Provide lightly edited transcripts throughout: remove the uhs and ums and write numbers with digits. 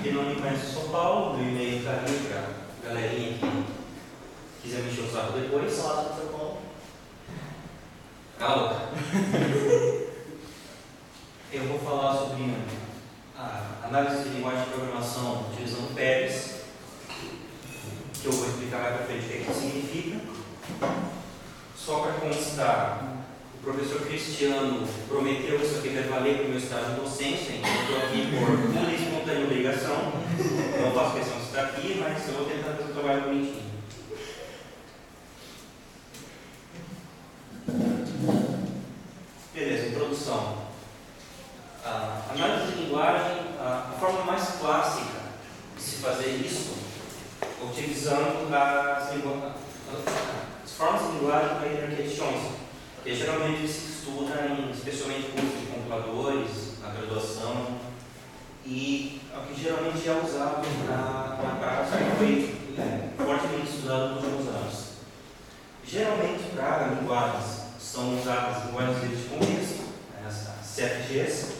Quem não me conhece, eu sou Paulo, meu e-mail está ali para a galerinha que quiser mexer o saco depois. Olá, Dr. Paulo. Calma. Eu vou falar sobre a análise de linguagem de programação utilizando Pérez, que eu vou explicar mais para frente o que isso significa. Só para constar, o professor Cristiano prometeu que isso aqui vai valer para o meu estágio de docência, então eu estou aqui por pura e espontânea obrigação. Não faço questão de estar aqui, mas eu vou tentar fazer o trabalho bonitinho. Beleza, introdução. A análise de linguagem, a forma mais clássica de se fazer isso, utilizando as formas de linguagem da hierarquia de Chomsky, que geralmente se estuda especialmente cursos de compiladores, na graduação, e é o que geralmente é usado na prática e foi fortemente estudado nos últimos anos. Geralmente, para linguagens, são usadas linguagens de contexto, as CFGs,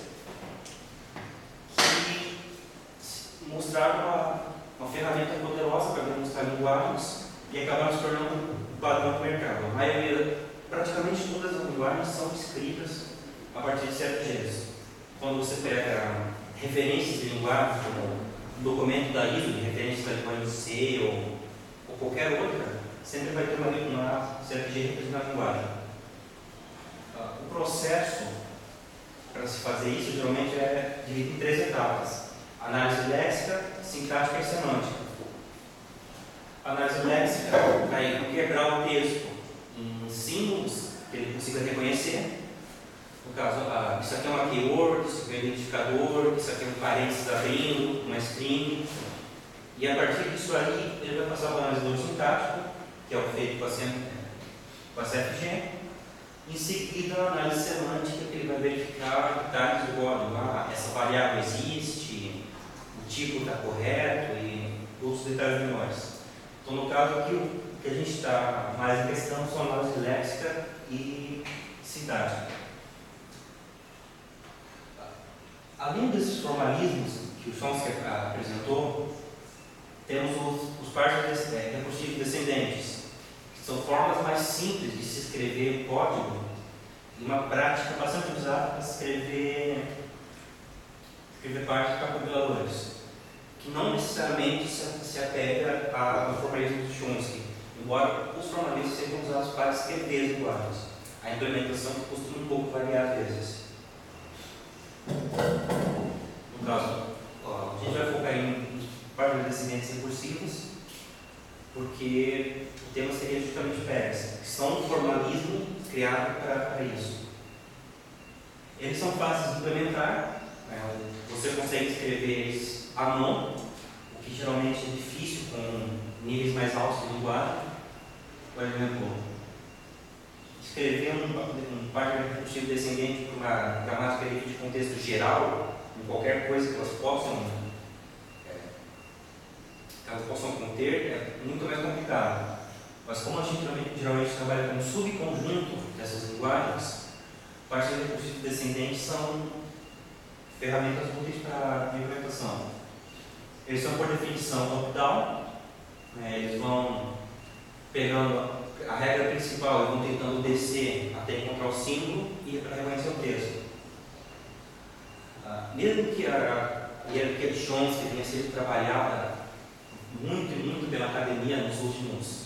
que mostraram uma ferramenta poderosa para demonstrar linguagens e acabaram se tornando um padrão do mercado. A maioria, praticamente todas as linguagens são escritas a partir de CFGs. Quando você pega referências de linguagem, como um documento da ISO, de referências da linguagem C ou qualquer outra, sempre vai ter uma CFG representando a linguagem. O processo para se fazer isso geralmente é dividido em 3 etapas: análise léxica, sintática e semântica. A análise léxica vai quebrar o texto em símbolos que ele consiga reconhecer. No caso, isso aqui é uma keyword, isso aqui é um identificador, isso aqui é um parênteses abrindo, uma string. E a partir disso aí, ele vai passar para a análise do sintático, que é o feito com a CFG. Em seguida, a análise semântica, que ele vai verificar detalhes do código. Essa variável existe, o tipo está correto e outros detalhes menores. Então, no caso aqui, o que a gente está mais em questão são análise léxica e sintática. Além desses formalismos que o Chomsky apresentou, temos os pares recursivos descendentes, que são formas mais simples de se escrever código e uma prática bastante usada para escrever partes para compiladores, que não necessariamente se apega ao formalismo de Chomsky, embora os formalismos sejam usados para escrever as linguagens. A implementação costuma um pouco variar às vezes. No caso, a gente vai focar em pares descendentes recursivos, porque o tema seria justamente Pérez, que são um formalismo criado para isso. Eles são fáceis de implementar, você consegue escrever eles à mão, o que geralmente é difícil com níveis mais altos de linguagem. Por exemplo, escrever um par recursivo descendente para uma gramática de contexto geral, em qualquer coisa que elas possam conter, é muito mais complicado. Mas como a gente geralmente trabalha com um subconjunto dessas linguagens, partes recursivas descendentes são ferramentas úteis para a implementação. Eles são, por definição, top-down, eles vão pegando a regra principal e vão tentando descer até encontrar o símbolo e para reconhecer o texto. Mesmo que a hierarquia de Chomsky tenha sido trabalhada muito pela academia nos últimos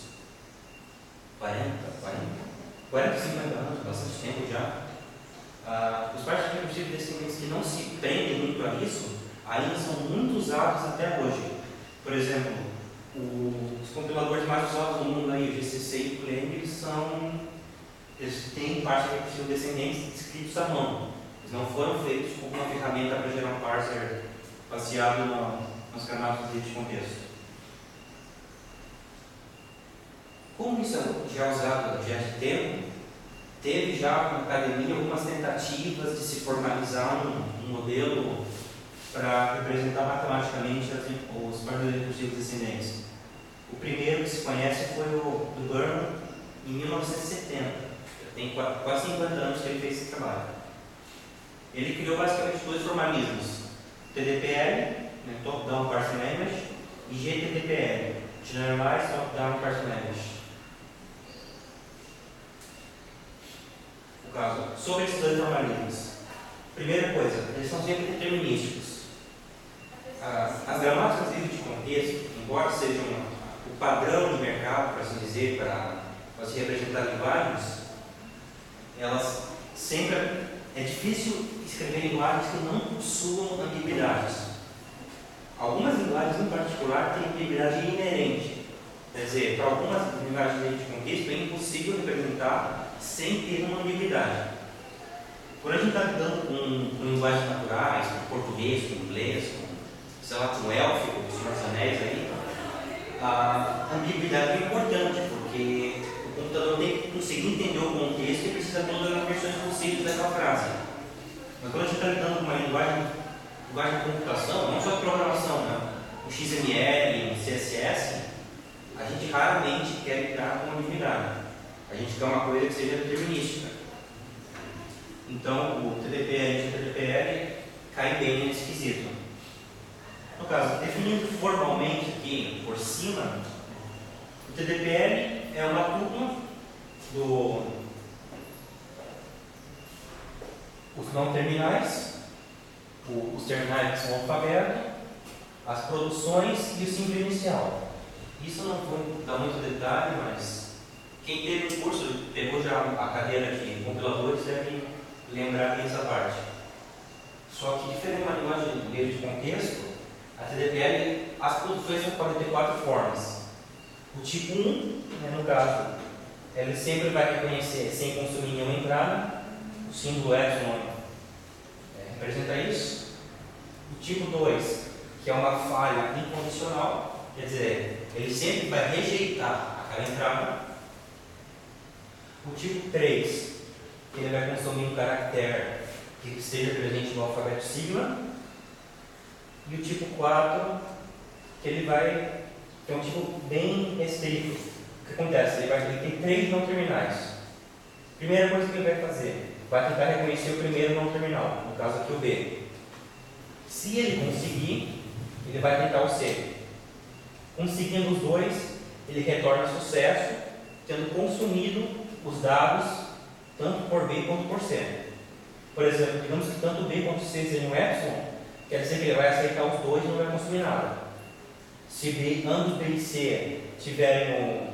40, 50 anos, bastante tempo já, os partes recursivos descendentes que não se prendem muito a isso ainda são muito usados até hoje. Por exemplo, os compiladores mais usados no mundo, aí, o GCC e o Clang, eles têm partes recursivos descendentes escritos à mão. Eles não foram feitos como uma ferramenta para gerar um parser baseado nas camadas de contexto. Como isso já é usado já de tempo, teve já na academia algumas tentativas de se formalizar um modelo para representar matematicamente os pares recursivos descendentes. O primeiro que se conhece foi o do Burnham, em 1970. Tem quase 50 anos que ele fez esse trabalho. Ele criou basicamente 2 formalismos, TDPL né, Top-Down Parsing Language, e GTDPL, Generalized Top-Down Parsing Language. No caso, sobre esses dois formalismos. Primeira coisa, eles são sempre determinísticos. As gramáticas livres de contexto, embora sejam o padrão de mercado, por assim dizer, para se representar linguagens, elas sempre é difícil escrever linguagens que não possuam ambiguidades. Algumas linguagens em particular têm ambiguidade inerente. Quer dizer, para algumas linguagens livres de contexto é impossível representar sem ter uma ambiguidade. Quando a gente está lidando com linguagens naturais, com português, com inglês, sei lá, com élfico, com os Senhor dos Anéis aí, a ambiguidade é importante, porque o computador tem que conseguir entender o contexto e precisa de todas as versões possíveis daquela frase. Mas quando a gente está lidando com uma linguagem de computação, não só de programação, né? O XML, o CSS, a gente raramente quer lidar com ambiguidade. A gente quer uma coisa que seja determinística. Então, o TDPL e o GTDPL caem bem nesse quesito. No caso, definindo formalmente aqui por cima, o TDPL é uma turma os não terminais, os terminais que são o alfabeto, as produções e o símbolo inicial. Isso não vou dar muito detalhe, mas quem teve um curso, pegou já a cadeira de compiladores, deve lembrar dessa parte. Só que, diferente de uma linguagem de contexto, a TDPL, as produções podem ter 4 formas. O tipo 1, no caso, ele sempre vai reconhecer sem consumir nenhuma entrada. O símbolo epsilon representa isso. O tipo 2, que é uma falha incondicional, quer dizer, ele sempre vai rejeitar aquela entrada. O tipo 3, ele vai consumir um caractere que esteja presente no alfabeto sigma. E o tipo 4, que é um tipo bem restrito. O que acontece? Ele tem 3 não terminais. Primeira coisa que ele vai fazer, vai tentar reconhecer o primeiro não terminal, no caso aqui o B. Se ele conseguir, ele vai tentar o C. Conseguindo os dois, ele retorna sucesso, tendo consumido os dados tanto por B quanto por C. Por exemplo, digamos que tanto B quanto C sejam epsilon, quer dizer que ele vai aceitar os dois e não vai consumir nada. Se ambos B e C tiverem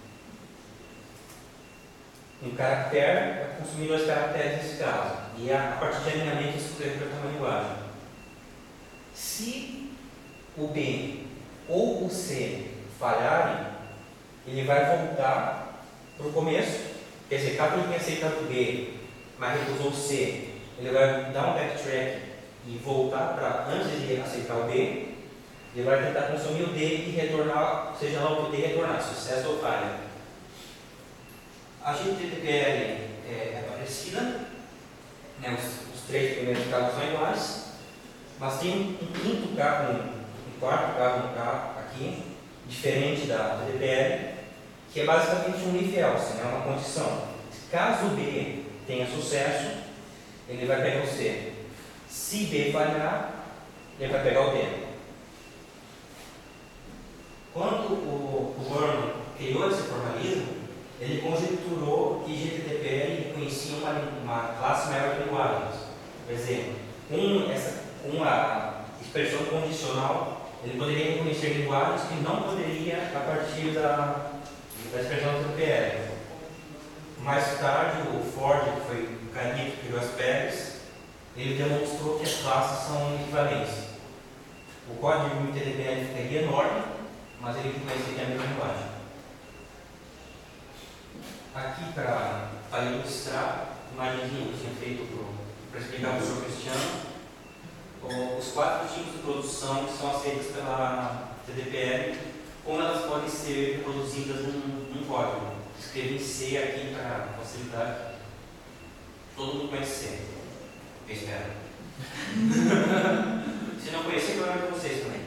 um caractere, vai consumir 2 caracteres nesse caso. E a partir de alinhamento isso vai para uma linguagem. Se o B ou o C falharem, ele vai voltar para o começo. Quer dizer, caso ele tenha aceitado o B, mas recusou o C, ele vai dar um backtrack e voltar para antes de aceitar o B. Ele vai tentar consumir o D e retornar, seja lá o que o D retornar, sucesso ou falha. A GTDPL é parecida, né? Os 3 primeiros casos são iguais, mas tem um quarto caso aqui, diferente da TDPL, que é basicamente um if else, né? Uma condição. Caso B tenha sucesso, ele vai pegar o C. Se B falhar, ele vai pegar o D. Quando o Vernon criou esse formalismo, ele conjecturou que GTDPL reconhecia uma classe maior de linguagens. Por exemplo, com a expressão condicional, ele poderia reconhecer linguagens que não poderia a partir da expressão TDPL. Mais tarde, o Ford, que foi o carinha que criou as PEGs, ele demonstrou que as classes são equivalentes. O código do TDPL ficaria enorme, mas ele reconheceria a mesma linguagem. Aqui, para ilustrar, imagenzinha que eu tinha feito para explicar para o professor Cristiano, os 4 tipos de produção que são aceitos pela TDPL, como elas podem ser reproduzidas num código. Escrevi C aqui para facilitar. Todo mundo conhece C. Eu espero. Se não conhecer, provavelmente vocês também.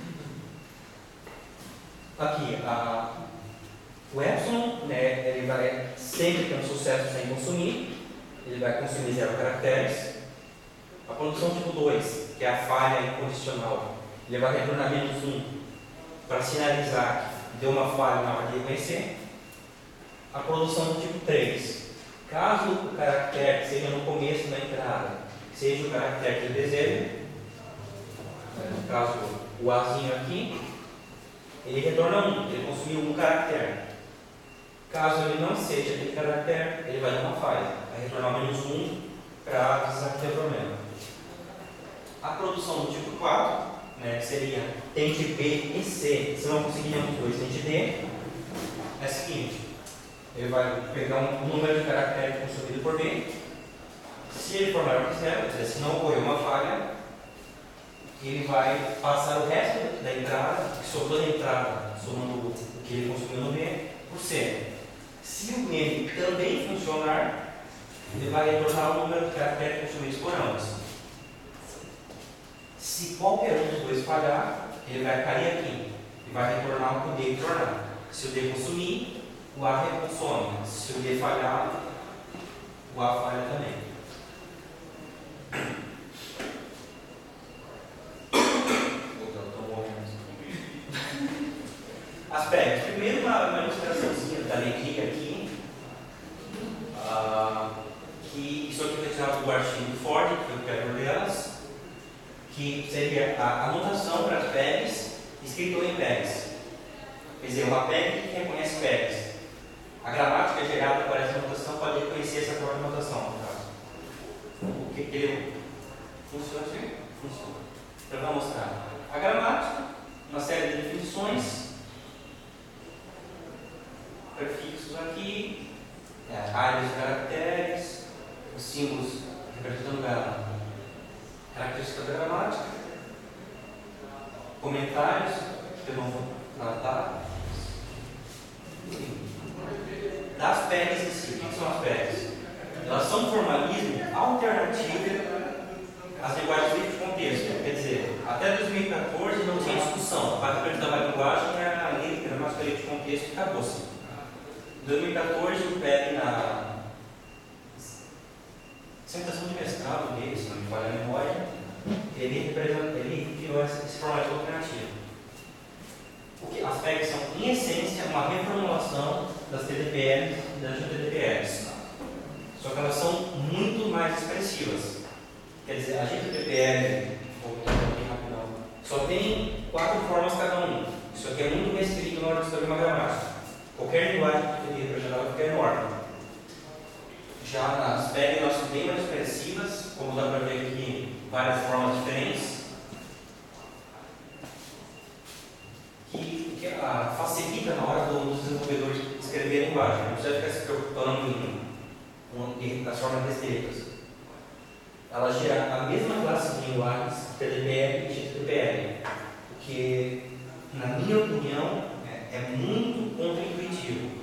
Aqui, o epsilon, né, ele vai sempre ter um sucesso sem consumir, ele vai consumir 0 caracteres. A produção tipo 2, que é a falha incondicional, ele vai retornar -1 para sinalizar que deu uma falha na hora de reconhecer. A produção do tipo 3, caso o caractere que seja no começo da entrada seja o caractere que ele deseja, no caso o Azinho aqui, ele retorna 1, ele consumiu um caractere. Caso ele não seja aquele caractere, ele vai dar uma falha, vai retornar -1 para avisar que tem problema. A produção do tipo 4, que seria tente B e C, se não conseguir nenhum dos dois, tente D, é a seguinte: ele vai pegar um número de caracteres consumido por B, se ele for maior que 0, quer dizer, se não ocorrer uma falha, ele vai passar o resto da entrada, que sobrou da entrada, somando o que ele consumiu no B, por C. Se o M também funcionar, ele vai retornar o número de caracteres consumidos por ambos. Se qualquer um dos dois falhar, ele vai cair aqui e vai retornar o que o D retornar. Se o D consumir, o A reconsome. Se o D falhar, o A falha também. Aspectos. Primeiro, uma ilustraçãozinha da alegria aqui. Que isso aqui foi tirado do artigo do Ford, que foi o criador delas, que seria a anotação para as pegs escrito em pegs. Quer dizer, uma peg que reconhece pegs. A gramática gerada por essa anotação pode reconhecer essa própria anotação, no caso. O que ele funciona assim? Funciona. Então, vamos mostrar a gramática, uma série de definições, prefixos aqui, áreas de caracteres, os símbolos representando a característica da gramática, comentários que eu não vou tratar, das pegs em si. O que são as pegs? Elas são um formalismo alternativo às linguagens livres de contexto. Quer dizer, até 2014 não tinha discussão. A parte da linguagem era a lei de gramática livre de contexto e acabou-se. Em 2014, o PEG, na dissertação de mestrado dele, se não me falha a memória, ele criou esse formato alternativo. As PEGs são, em essência, uma reformulação das TDPLs e das GTDPLs. Só que elas são muito mais expressivas. Quer dizer, a GTDPL, só tem 4 formas cada um. Isso aqui é muito restrito na hora de escrever uma gramática. Qualquer linguagem que poderia representar qualquer norma. Já nas PEG elas são bem mais expressivas, como dá para ver aqui, várias formas diferentes, que facilita na hora dos desenvolvedores escrever a linguagem. Não precisa ficar se preocupando das formas restritas. Ela gera a mesma classe de linguagens, TDPL e GTDPL, porque, na minha opinião, é muito contraintuitivo.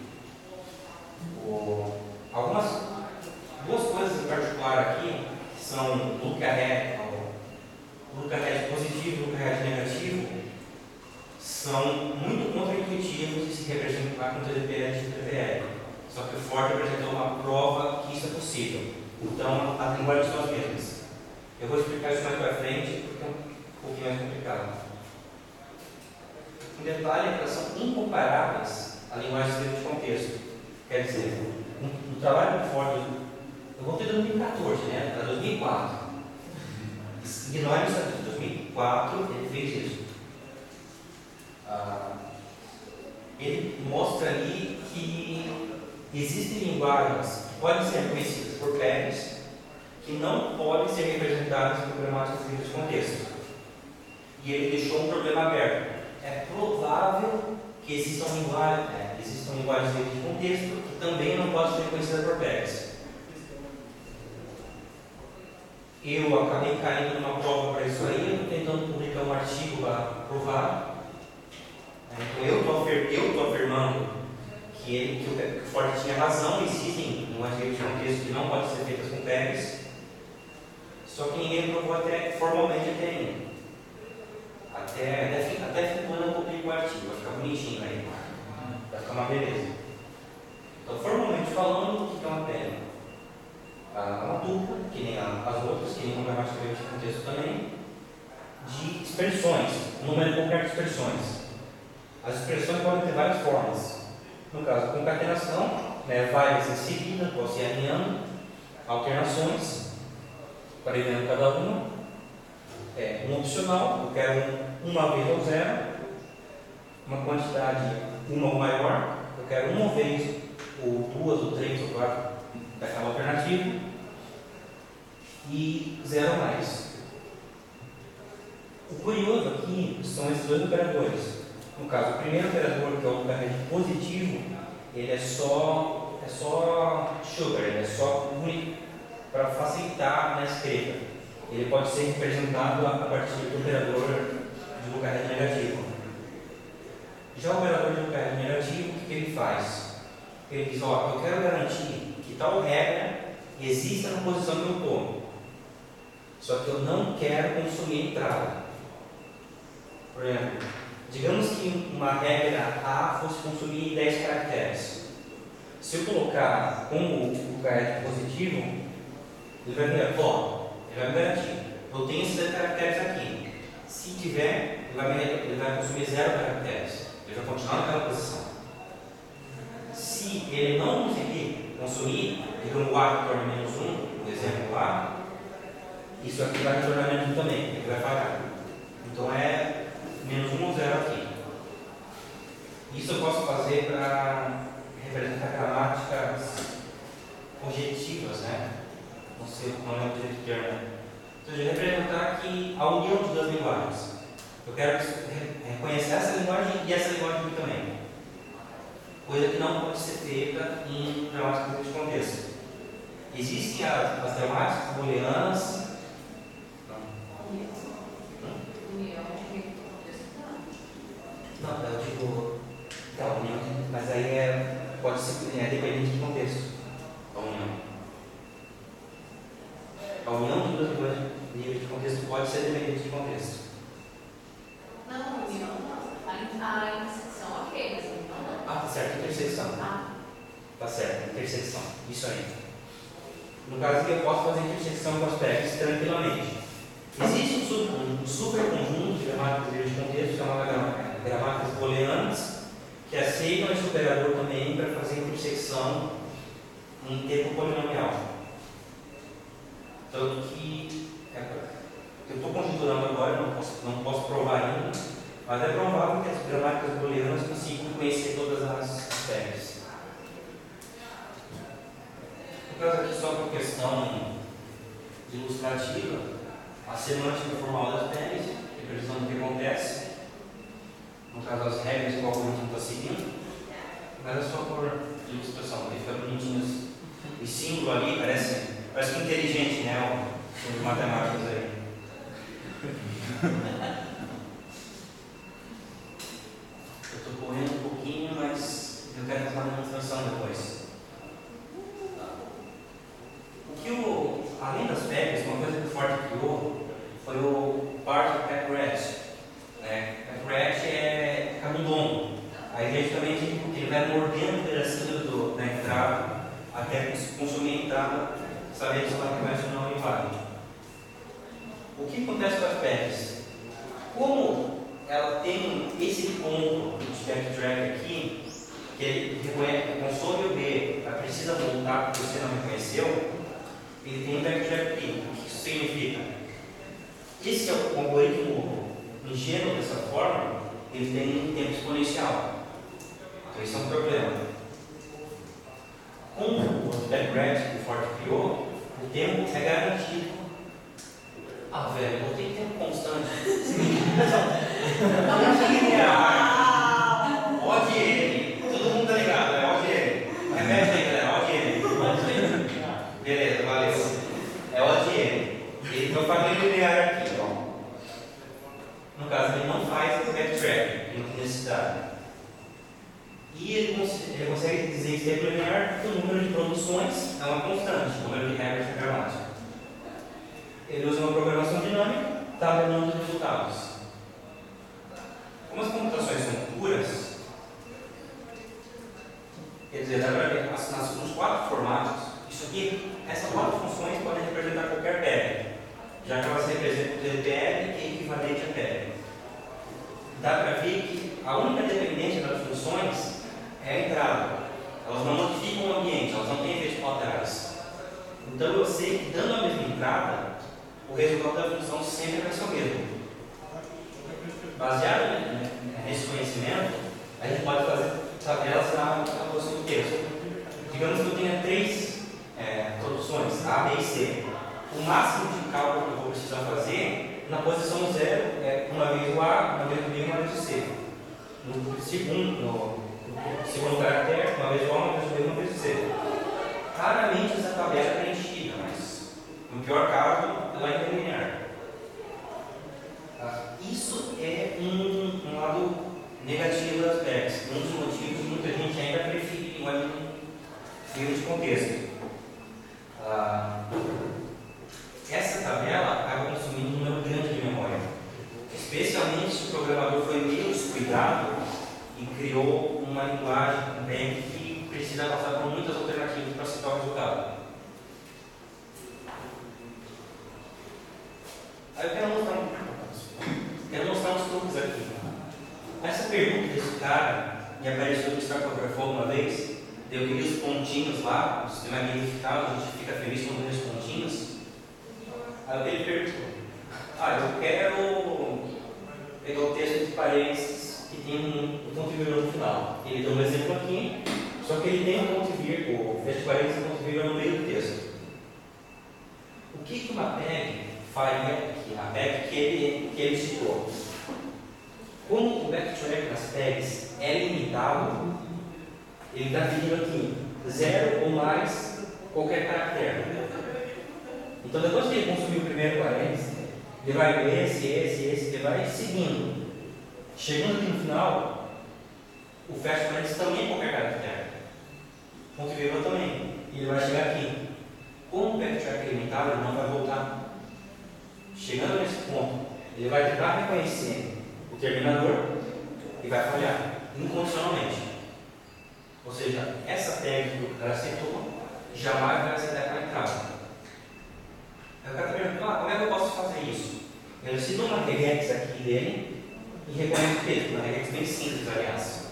Duas coisas em particular aqui, que são look ahead positivo e look ahead negativo, são muito contraintuitivos de se representar com TDPL e GTDPL. Só que o Ford apresentou uma prova que isso é possível. Então, as linguagens são as mesmas. Eu vou explicar isso mais para frente, porque é um pouquinho mais complicado. Um detalhe é que elas são incomparáveis a linguagens livres de contexto. Quer dizer, no trabalho do Ford, eu vou ter 2014, para 2004. Ignore isso aqui, 2004 ele fez isso. Ele mostra ali que existem linguagens que podem ser reconhecidas por PEGs, que não podem ser representadas por gramáticas livres de contexto. E ele deixou um problema aberto. É provável que existam linguagens livres de contexto que também não podem ser reconhecidas por PEGs. Eu acabei caindo numa prova para isso aí, eu estou tentando publicar um artigo para provar. Então eu estou afirmando que o Ford tinha razão, existem linguagens livres de contexto que não podem ser feitas com PEGs, só que ninguém provou formalmente até ainda. Até quando eu publico o artigo, vai ficar bonitinho aí, vai ficar uma beleza. Então, formalmente falando, o que é uma PEG? Uma dupla, que nem as outras, que nem uma gramática livre de contexto também, de expressões, um número qualquer de expressões. As expressões podem ter várias formas. No caso, concatenação, né, várias em seguida, posso ir alinhando, alternações, para ir vendo cada uma. Um opcional, eu quero uma vez ou zero, uma quantidade uma ou maior, eu quero uma vez, ou duas, ou três, ou quatro, daquela alternativa, e zero ou mais. O curioso aqui são esses dois operadores. No caso, o primeiro operador, que é o logaritmo positivo, ele é só sugar, ele é só único para facilitar na escrita. Ele pode ser representado a partir do operador de logaritmo negativo. Já o operador de logaritmo negativo, o que ele faz? Ele diz, eu quero garantir que tal regra exista na posição que eu estou. Só que eu não quero consumir entrada. Por exemplo, digamos que uma regra A fosse consumir 10 caracteres. Se eu colocar como o logaritmo positivo, ele vai me garantir. Eu tenho esses 10 caracteres aqui. Se tiver, ele vai consumir 0 caracteres. Ele vai continuar naquela posição. Se ele não conseguir consumir, então o A retorna menos 1, por exemplo lá, isso aqui vai retornar menos 1 também, ele vai pagar. Então é menos 1 ou 0 aqui. Isso eu posso fazer para representar gramáticas objetivas, né? Não é objetivo termo. Ou seja, representar que a união de duas linguagens. Eu quero reconhecer essa linguagem e essa linguagem aqui também. Coisa que não pode ser feita em gramáticas de contexto. Existem as gramáticas booleanas. Não, eu digo. União, mas aí pode ser dependente de contexto. A união de duas linguagens de contexto pode ser dependente de contexto. Não, união não. A intersecção, ok, mas união não. Tá certo, intersecção. Tá certo, intersecção. Isso aí. No caso aqui, eu posso fazer intersecção com aspectos tranquilamente. Existe um super conjunto de gramáticas livres de contexto, chamado gramáticas booleanas, que aceitam esse operador também para fazer intersecção em tempo polinomial. Tanto que eu estou conjecturando agora, não posso provar ainda, mas é provável que as gramáticas booleanas consigam conhecer todas as espécies. No caso aqui, só por questão ilustrativa, a semântica formal das espécies, representando o que acontece, no caso as regras que o algoritmo está seguindo, mas é só por ilustração, porque fica bonitinho o símbolo ali, parece que inteligente, né? Os matemáticos aí. Eu estou correndo um pouquinho, mas eu quero fazer uma demonstração depois. Além das regras, uma coisa que o Forte criou foi o Part Package. Package é camundongo. Aí basicamente ele vai mordendo um pedacinho da entrada até consumir a entrada, sabendo se ela começa ou não e vale. O que acontece com as packs? Como ela tem esse ponto de backtrack aqui, que ele consome o B, ela precisa voltar porque você não reconheceu, ele tem um backtrack aqui. O que isso significa? Esse é o algoritmo ingênuo dessa forma, ele tem um tempo exponencial. Então isso é um problema. Com o backtrack que o Forte criou, o tempo é garantido. Velho, eu tenho tempo constante. Não é linear. ODN. Todo mundo tá ligado, é ODN. Repete aí, galera. ODN. Beleza, valeu. É ODN. Ele vai fazer linear aqui, ó. No caso, ele não faz backtrack, ele não tem necessidade. E ele consegue dizer que tempo linear porque o número de produções é uma constante, o número de regras da gramática. Ele usa uma programação dinâmica, tabelando os resultados. Como as computações são puras, quer dizer, dá para ver nos 4 formatos, essas 4 funções podem representar qualquer PL, já que elas representam o PL que é equivalente a PL. o resultado da função sempre vai ser o mesmo. Baseado nesse conhecimento, a gente pode fazer tabelas na posição do texto. Digamos que eu tenha três produções, A, B e C. O máximo de cálculo que eu vou precisar fazer, na posição 0, é uma vez o A, uma vez o B e uma vez o C. No segundo caractere, uma vez o A, uma vez o B e uma vez o C. Raramente essa tabela é preenchida, mas no pior caso, ela é linear. Isso é um lado negativo das PECs, um dos motivos que muita gente ainda prefere linguagem livre de contexto. Essa tabela acaba consumindo um número grande de memória, especialmente se o programador foi meio descuidado e criou uma linguagem, um PEC que precisa passar por muitas alternativas para citar o resultado. Aí eu quero mostrar uns truques aqui. Essa pergunta desse cara me apareceu no Stack Overflow uma vez. Eu queria os pontinhos lá, o sistema gamificado, a gente fica feliz quando vê os pontinhos. Aí ele perguntou: eu quero pegar o texto de parênteses que tem um ponto e vírgula no final. Ele deu um exemplo aqui, só que ele tem um ponto e vírgula, o fecho de parênteses e um ponto e vírgula no meio do texto. O que uma PEG faria aqui? A PEG que ele citou. Como o backtrack das PEGs é limitado, ele está pedindo aqui 0 ou mais qualquer caractere. Então, depois que ele construiu o primeiro parênteses, ele vai ver esse, ele vai seguindo. Chegando aqui no final, o fecho parênteses também é qualquer caractere. Ponto e vírgula também. E ele vai chegar aqui. Como o backtrack é limitado, ele não vai voltar. Chegando nesse ponto, ele vai tentar reconhecer o terminador e vai falhar incondicionalmente. Ou seja, essa tag que o cara aceitou jamais vai aceitar aquela entrada. Aí o cara está perguntando: como é que eu posso fazer isso? Eu cito uma regex aqui dele e reconheço o texto, uma regex bem simples, aliás.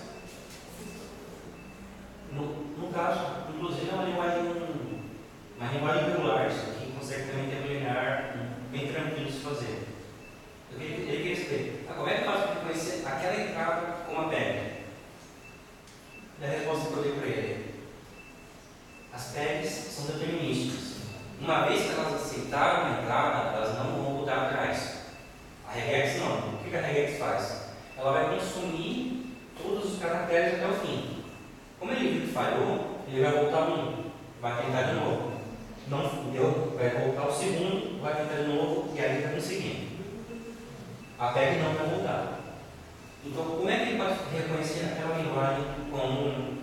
No caso, inclusive, é uma linguagem regular, isso aqui consegue também ter linear bem tranquilo de se fazer. Ele queria saber: como é que eu faço para reconhecer aquela entrada com uma PEG? E a resposta que eu dei para ele: as PEGs são determinísticas. Uma vez que elas aceitaram a entrada, elas não vão voltar atrás. A regex não. O que a regex faz? Ela vai consumir todos os caracteres até o fim. Como ele viu que falhou, ele vai voltar um, vai tentar de novo. Não deu, vai voltar o segundo, vai tentar de novo e aí vai conseguindo. A PEG não vai voltar. Então, como é que ele pode reconhecer aquela linguagem como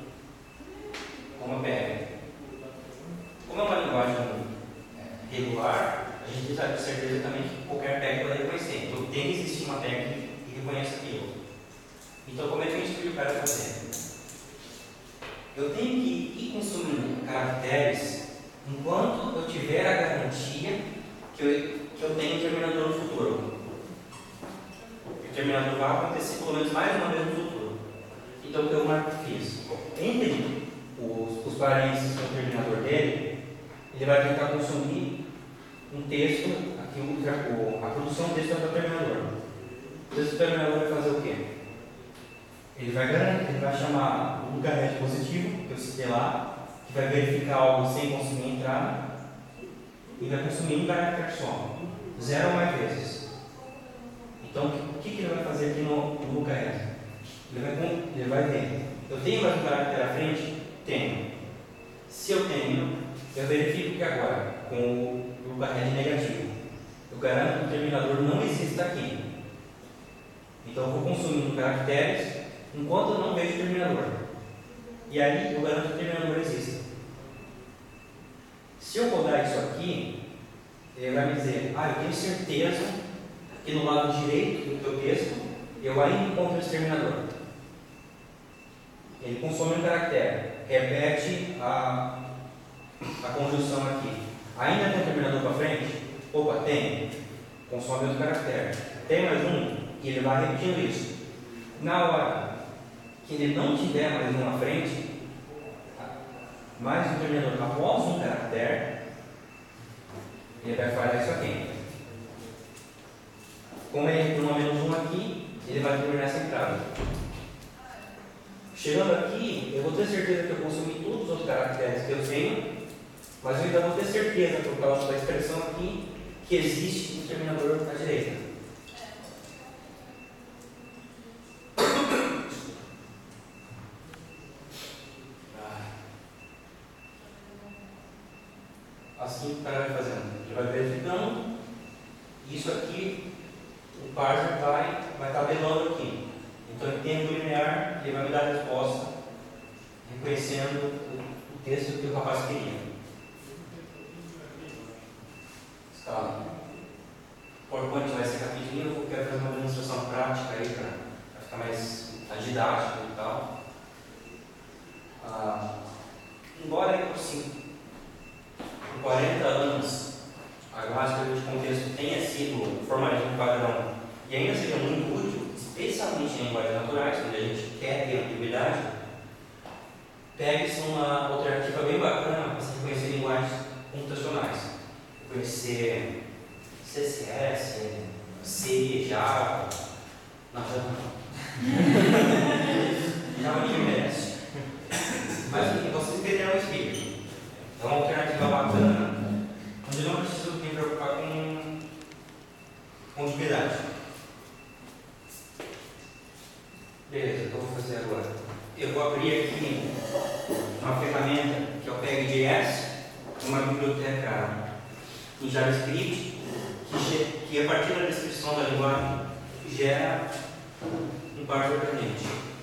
uma PEG? Como é uma linguagem regular, a gente sabe com certeza também que qualquer PEG pode reconhecer. Então, tem que existir uma PEG que reconheça aquilo. Então, como é que eu explico o cara fazer? Eu tenho que ir consumindo caracteres enquanto eu tiver a garantia que eu tenho um terminador no futuro. O terminador vai acontecer pelo menos mais uma vez no futuro. Então, o que eu fiz? Entre os parênteses do terminador dele, ele vai tentar consumir um texto, aqui a produção do texto é do terminador. O texto do terminador vai fazer o quê? Ele vai chamar o loopback positivo, que eu citei lá, que vai verificar algo sem consumir a entrada, e vai consumir um caractere só, 0 ou mais vezes. Então, o que ele vai fazer aqui no loopback? Ele vai ver: eu tenho mais um caractere à frente? Tenho. Se eu tenho, eu verifico que agora, com o loopback negativo, eu garanto que o terminador não exista aqui. Então, eu vou consumindo caracteres enquanto eu não vejo o terminador. E aí eu garanto que o terminador exista. Se eu rodar isso aqui, ele vai me dizer: eu tenho certeza que no lado direito do teu texto eu ainda encontro esse terminador. Ele consome um caractere, repete a conjunção aqui. Ainda tem um terminador para frente? Opa, tem. Consome outro caractere. Tem mais um? E ele vai repetindo isso. Na hora que ele não tiver mais um à frente, mais um terminador após um caractere, ele vai falhar isso aqui. Como ele tem uma menos 1 aqui, ele vai terminar essa entrada. Chegando aqui, eu vou ter certeza que eu consumi todos os outros caracteres que eu tenho, mas eu ainda vou ter certeza, por causa da expressão aqui, que existe um terminador à direita. Assim que o cara vai fazendo. Ele vai verificando. Isso aqui, o parser vai tabelando aqui. Então, em tempo linear, ele vai me dar a resposta, reconhecendo o texto que o rapaz queria. Tá. O PowerPoint vai ser rapidinho, eu quero fazer uma demonstração prática aí para ficar mais didático e tal. Embora assim, por 40 anos a gramática de contexto tenha sido formalismo padrão e ainda seja muito útil, especialmente em linguagens naturais, onde a gente quer ter ambiguidade, pegue-se uma alternativa bem bacana para se conhecer linguagens computacionais. Conhecer CSS, C, Java. Não, Java não. Java ninguém merece. Mas enfim, vocês entenderam o espírito. É uma alternativa bacana, onde não preciso me preocupar com ambiguidade. Beleza, o que eu vou fazer agora? Eu vou abrir aqui uma ferramenta que é o PEG.js, uma biblioteca em JavaScript, que a partir da descrição da linguagem gera um parser para a gente.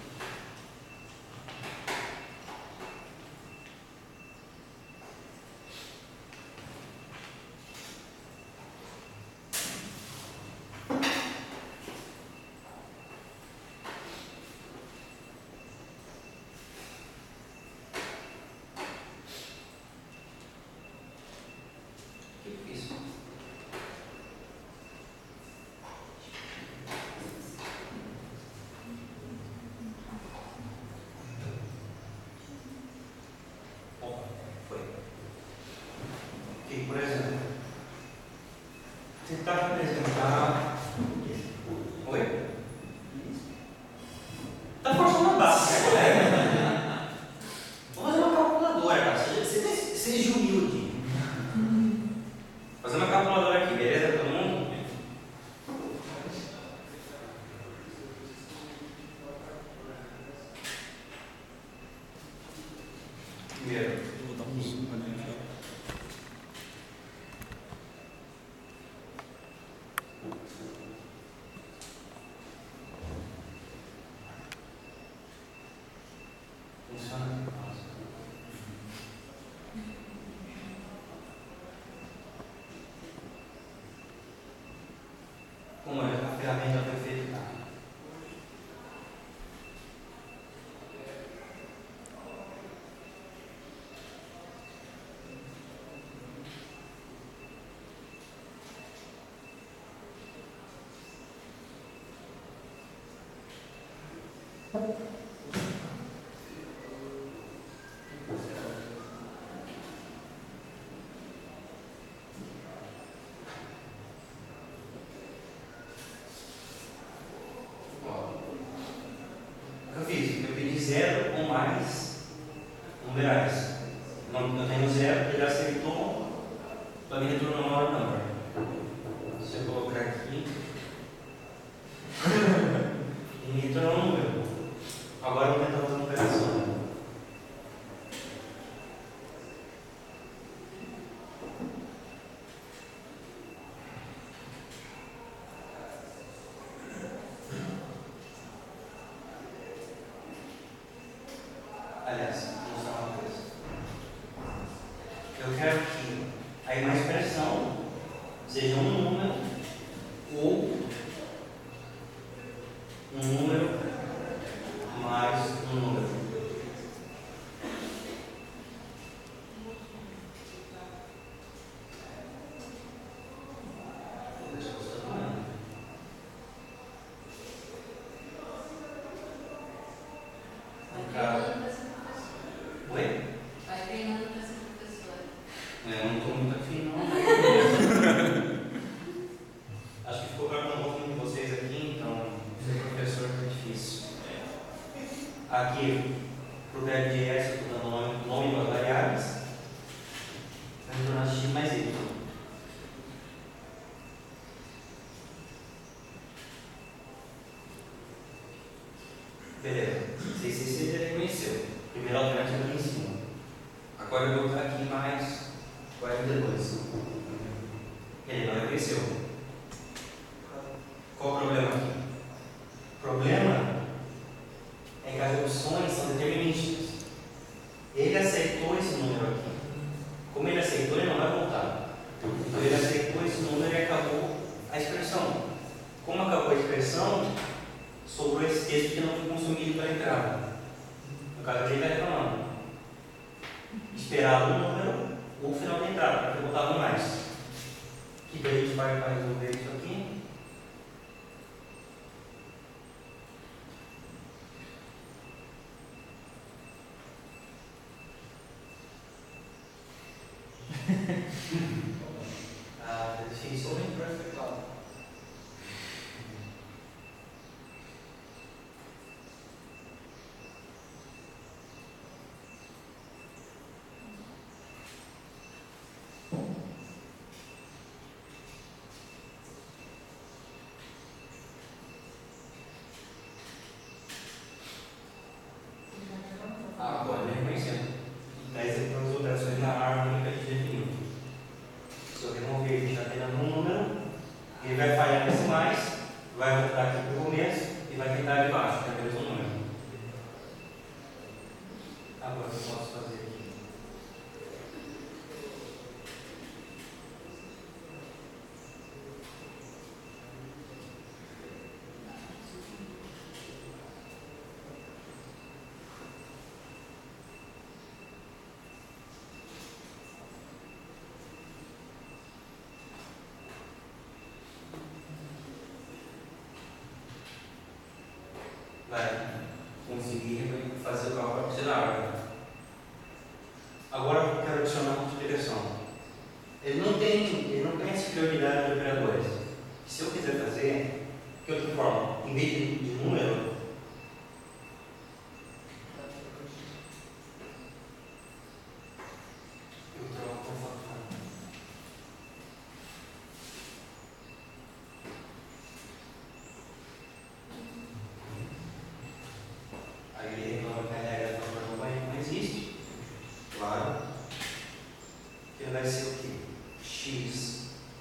Por exemplo, tentar representar. Oi? Está forçando a barra, né, colega? Vamos fazer uma calculadora, cara. Seja humilde. Fazer uma calculadora aqui, beleza? Todo mundo? Primeiro. Vou dar um zoom ali. Funciona? Como é a ferramenta foi feita? Eu fiz, eu pedi 0 ou mais numerais. Não tenho 0, ele aceitou, para mim retornou uma hora number. Se eu colocar aqui, ele me retornou um número. Agora eu vou tentar fazer uma operação. Aliás, vou mostrar uma coisa. Eu quero que aí uma expressão seja um número ou um número mais um número. Deixa eu mostrar também. No caso. Oi? Vai treinando para ser professora. Eu não estou muito afim, não. Acho que ficou claro que eu não vou Aqui, para o verbo de S, eu estou dando nome para as variáveis. Vai me tornar x mais y. Beleza. Não sei se você já reconheceu. Primeira alternativa aqui em cima. Agora eu vou botar aqui mais 42. Ele não reconheceu. Qual o problema aqui? O problema é que as opções são determinísticas. Ele aceitou esse número aqui. Como ele aceitou, ele não vai voltar. Então ele aceitou esse número e acabou a expressão. Como acabou a expressão, sobrou esse texto que não foi consumido pela entrada. No caso aqui ele está reclamando. Esperava o número ou o final da entrada, para ter botado mais. Que daí a gente vai resolver isso aqui. A definição é imperfect. Agora ele reconhecendo. Mas as operações na árvore que a gente definiu. Se eu remover ele está tendo um número, ele vai falhar nesse mais, vai voltar aqui para o começo e vai tentar ali embaixo, que é o mesmo número. Agora eu posso fazer aqui. Vai conseguir fazer o cálculo para a árvore. Agora eu quero adicionar uma multiplicação. Ele não tem essa prioridade de operadores. Se eu quiser fazer, de outra forma, em vez de número, eu troco por fator. Aí ele reclama que a regra do fator não existe. Claro. Que vai ser o quê? X.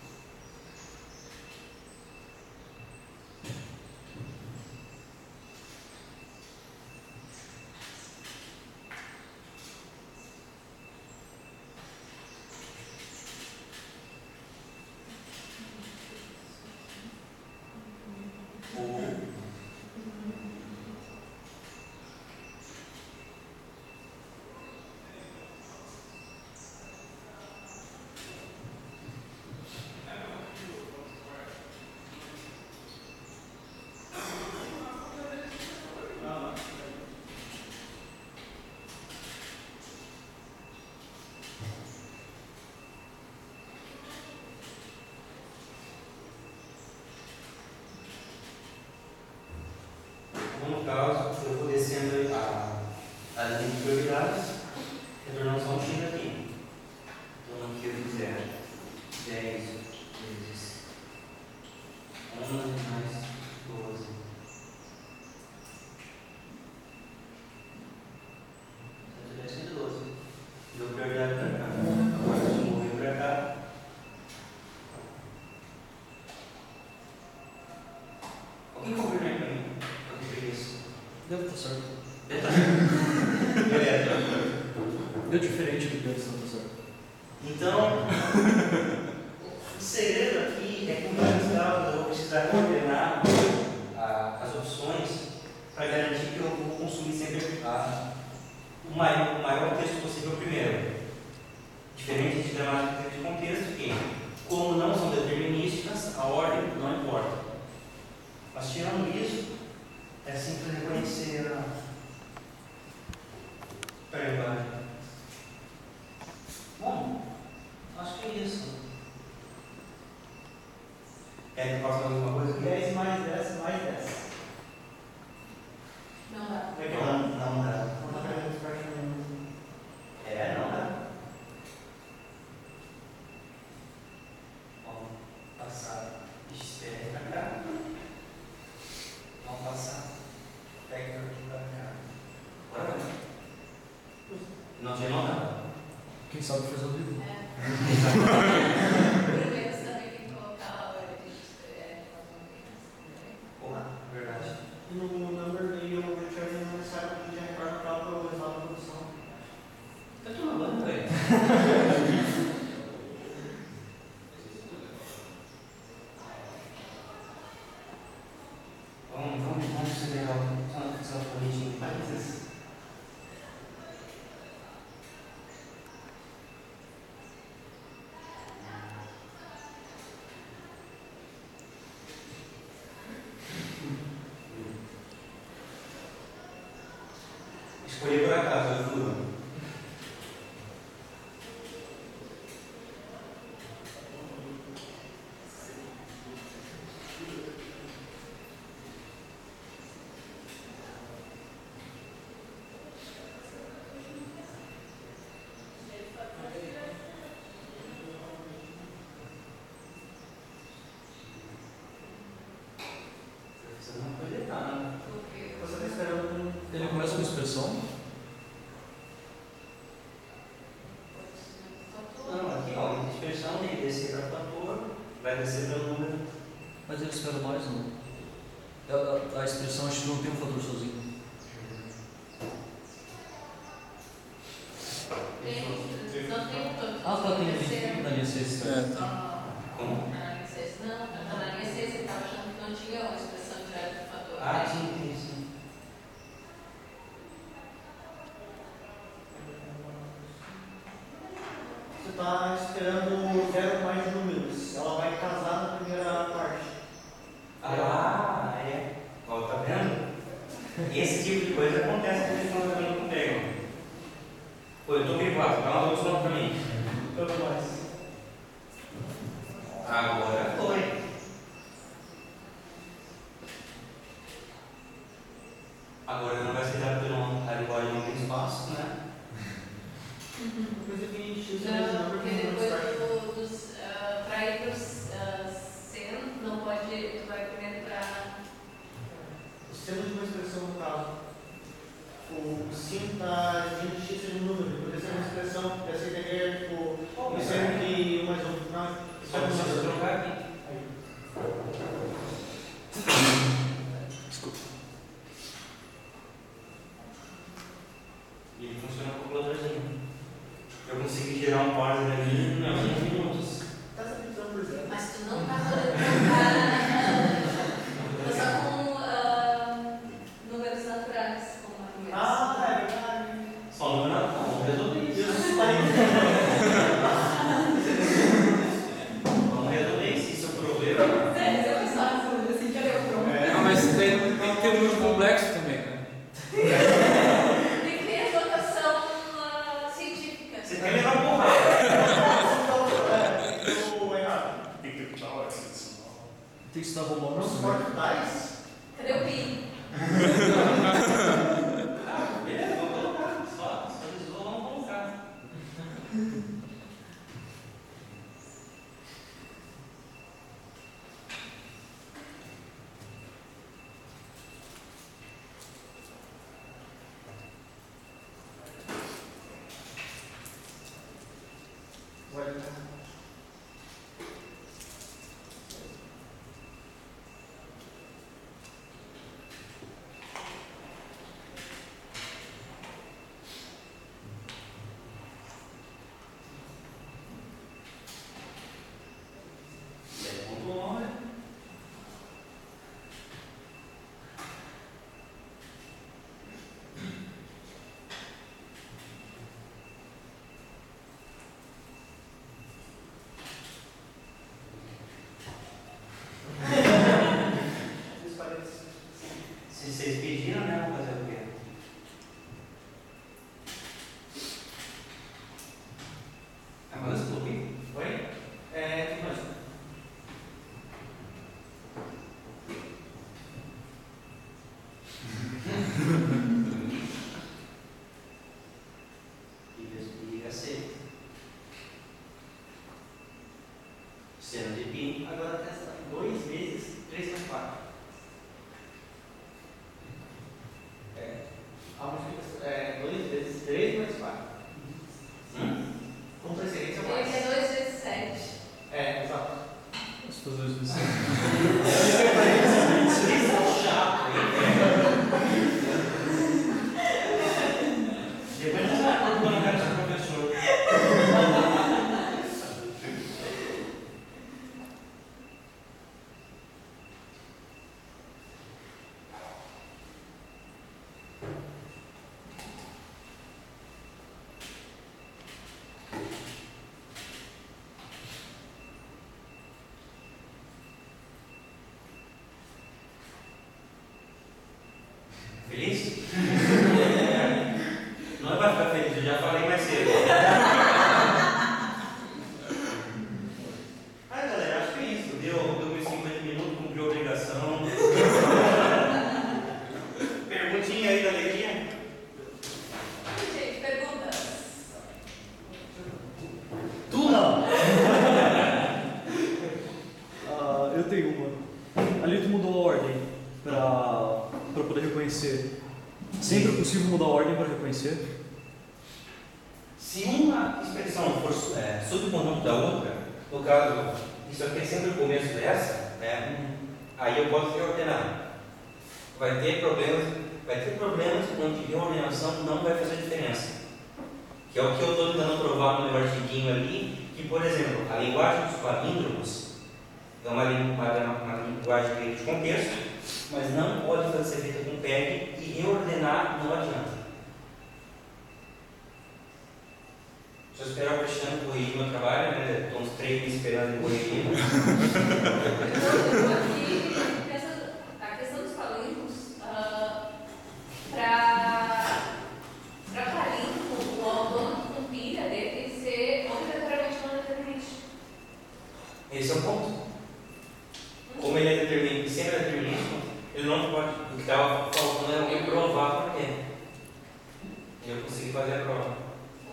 No caso, eu vou descendo a linha de prioridades, retornando só um x aqui. Então aqui eu fiz 0. 10 vezes 11 mais 12. Então 112. Deu prioridade para cá. Agora se eu mover para cá. Alguém confirma aí para mim? Deve estar certo. Beleza. Deu diferente do que antes, não está certo. Então, o segredo aqui é que no resultado eu vou precisar coordenar as opções para garantir que eu vou consumir sempre o maior texto possível primeiro. Diferente de gramática de contexto, que, como não são determinísticas, a ordem não importa. Mas tirando isso, é simples reconhecer a. Peraí, vai. Bom, acho que é isso. Quer que eu faça mais alguma coisa aqui? 10 mais 10 mais 10. Não dá. Não, não sabe faz ao vivo. Primeiro você também tem que colocar a hora de Porra, verdade. E no number e o return não necessariamente já retorna para o resultado da produção. Tá tomando, velho. Vamos considerar essa política em países. Escolhi por acaso, eu fui. Você não pode estar, né? Você está esperando Ele começa com expressão, Não, aqui ó, a expressão tem que descer para fator, vai descer pelo número. mas ele espera mais, não? A expressão acho que não tem um fator sozinho. Não tem todo. Ah, tá, tem na linha 6. Como? Na linha 6. Não, na linha 6 você estava achando que não tinha uma expressão direta do fator. Ah, sim, sim, sim. Você está esperando 0 mais de números. Ela vai casar na primeira parte. Ah, é. Ó, tá vendo? Esse tipo de coisa acontece quando eles estão jogando com pego. Pô, eu tô privado, dá uma solução pra mim. Tanto mais. Agora foi. Agora não vai ser dado pelo a linguagem não tem espaço, né? Depois define X mais Não, number porque como depois start. para ir para o 100, não pode, tu vai primeiro para. Sendo de uma expressão no caso, o sim está dizendo X seja um número. Poderia ser uma expressão, essa ideia é tipo, sendo que um mais um. Não, isso Só é precisa uma trocar aqui. Desculpa. E ele funciona com o calculadorzinho. Eu consegui gerar um parser ali em 15 minutos. Tá simplificando por exemplo. Mas tu não está fazendo. Tá só com números naturais, como argumentos. Ah, é verdade. Só no não, vamos resolver isso. Isso está Vamos resolver isso. Isso é o problema. É só assim que eu pronto. Não, mas tem que ter um muito complexo também, né? Tem que ter notação científica. Você quer levar porrada. Tem que ter tal hora que você Tem que estudar romano Os também. portais. Cadê o PI? Ah, beleza, vamos colocar. Só visual, vamos colocar. Vai. Se vocês pediram, né? Vamos fazer o quê? Agora você ouviu? Oi? Tem mais. E aceita. Cena de PIN. Agora testa 2 vezes 3 mais 4. A multiplicação é 2 vezes 3 mais 4. Feliz? Não vai ficar feliz, eu já falei mais cedo. Galera, acho que é isso. Deu meus 50 minutos, cumpriu a obrigação. Perguntinha aí da alegria? Gente, perguntas. Tu não! Eu tenho uma. Ali tu mudou a ordem para poder reconhecer. Sempre é possível mudar a ordem para reconhecer? Se uma expressão for subconjunto da outra, no caso, isso aqui é sempre o começo dessa, né? Aí eu posso reordenar. Vai ter problemas onde reordenação não vai fazer diferença. Que é o que eu estou tentando provar no meu artiguinho ali, que, por exemplo, a linguagem dos palíndromos é uma linguagem de contexto, mas não pode ser feita com PEG e reordenar não adianta. Se eu esperar o Cristiano corrigir meu trabalho, né? Estou uns 3 meses esperando ele corrigir. A questão dos palíndromos, para palíndromo, o autônomo que compila dele tem que ser obrigatoriamente não determinante. Esse é o ponto. Como ele é determinante, sempre é determinístico, ele não pode. O que estava faltando era alguém provar por quê. E eu consegui fazer a prova.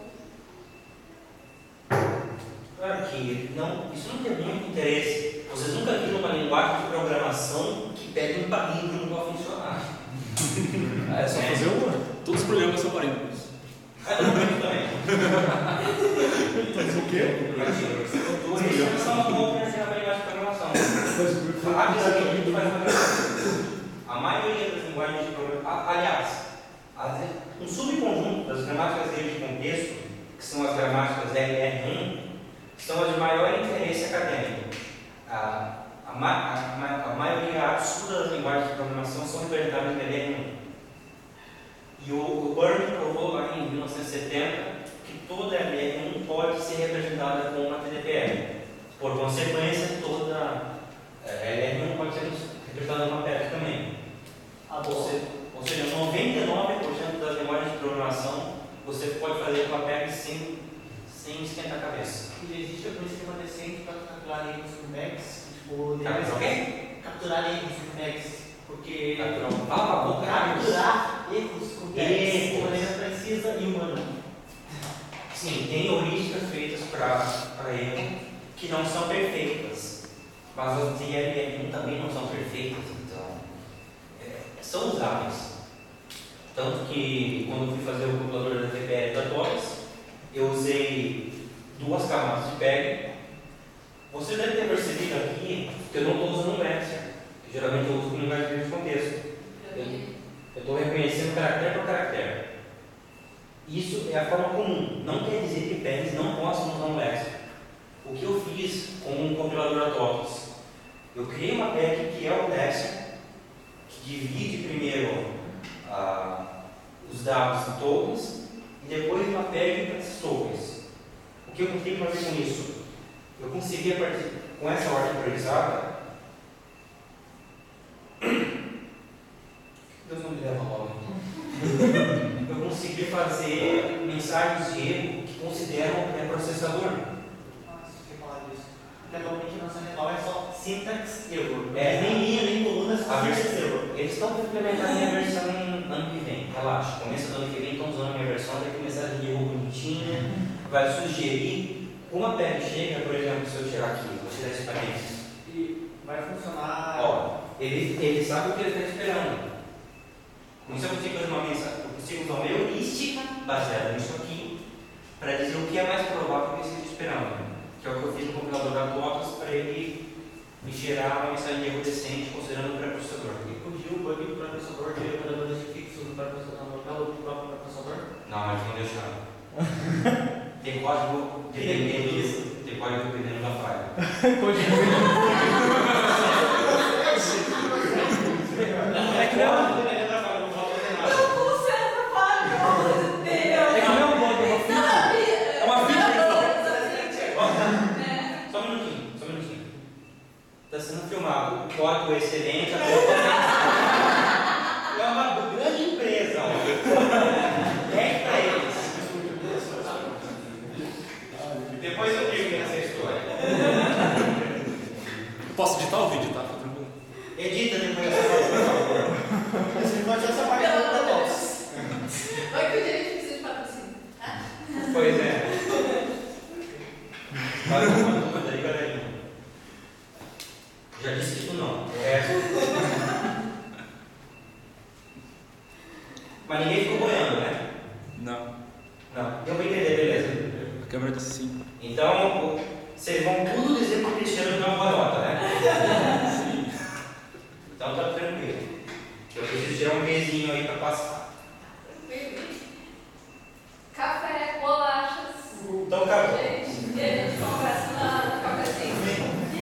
Claro que isso não tem muito interesse. Vocês nunca viram uma linguagem de programação que pede um palíndromo para funcionar. É só fazer uma? Todos os programas são palíndromos. Também. Fazer o quê? Eles são uma boa para ensinar a linguagem de programação. A maioria das linguagens de programação, aliás, um subconjunto das gramáticas de contexto, que são as gramáticas LR1, são as de maior interesse acadêmico. A maioria absoluta das linguagens de programação são representadas em LR1. E o Burney provou lá em 1970 que toda LR1 pode ser representada com uma TDPL. Por consequência, toda LR1 pode ser representada com uma PEG também. Ou seja, 99% das linguagens de programação você pode fazer com a PEG sem esquentar a cabeça. E existe algum esquema decente para capturar erros com PEGs? Tipo, capturar erros com PEGs. Porque capturar erros com PEGs de maneira precisa e humana. Sim, tem heurísticas feitas para erro que não são perfeitas. Mas as de LR1 também não são perfeitas, então são usáveis. Tanto que quando eu fui fazer o compilador da TPL da TOPS, eu usei 2 camadas de PEG. Você deve ter percebido aqui que eu não estou usando um Lexer, que geralmente eu uso como linguagem de contexto. Eu estou reconhecendo caractere por caractere. Isso é a forma comum. Não quer dizer que PEGs não possam usar um Lexer. O que eu fiz com um compilador da TOPS? Eu criei uma PEG que é o Lexer, que divide primeiro os dados em tokens e depois uma PEG para esses tokens. O que eu consegui fazer com isso? Eu consegui, com essa ordem priorizada, Deus não me leva mal, eu consegui fazer mensagens de erro que consideram o pré-processador. Você falar disso. Legalmente a nossa legal é só syntax error. Nem linha, nem coluna, só syntax error. Eles estão implementando a minha versão ano que vem. Relaxa, começa do ano que vem, estão usando a minha versão, vai ter mensagem de erro bonitinha, vai sugerir. Uma PEG chega, por exemplo, se eu tirar aqui, vou tirar esse parênteses. E vai funcionar. Ó, ele sabe o que ele está esperando. Com isso eu consigo fazer uma mensagem, eu consigo usar uma heurística baseada nisso aqui, para dizer o que é mais provável que ele esteja esperando. Que é o que eu fiz no compilador da TOPS para ele me gerar uma mensagem de erro decente, considerando o pré-processador. E corrigiu o bug do pré-processador de operadores fixos do pré-processador local do próprio pré-processador? Não, mas não deixaram. Tem código dependendo da falha. É que não é um bug, é uma Só um minutinho. Está sendo filmado. O código é excelente, é uma grande Mas ninguém ficou boiando, né? Não. Não. Deu pra entender, beleza. A câmera disse sim. Então, vocês vão tudo dizer que o Cristiano não é uma boiota, né? Sim. Então tá tranquilo. Eu preciso tirar um Vzinho aí pra passar. Café, bolachas. Então acabou. Gente,